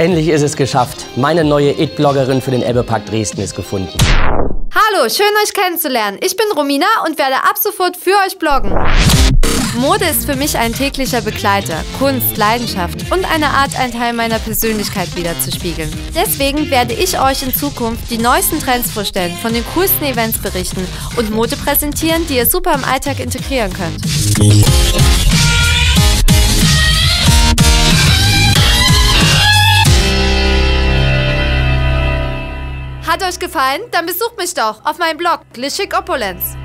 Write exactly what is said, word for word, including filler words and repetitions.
Endlich ist es geschafft. Meine neue It-Bloggerin für den Ebbepark Dresden ist gefunden. Hallo, schön euch kennenzulernen. Ich bin Romina und werde ab sofort für euch bloggen. Mode ist für mich ein täglicher Begleiter, Kunst, Leidenschaft und eine Art, einen Teil meiner Persönlichkeit wiederzuspiegeln. Deswegen werde ich euch in Zukunft die neuesten Trends vorstellen, von den coolsten Events berichten und Mode präsentieren, die ihr super im Alltag integrieren könnt. Hat euch gefallen? Dann besucht mich doch auf meinem Blog Glitschig Opulenz.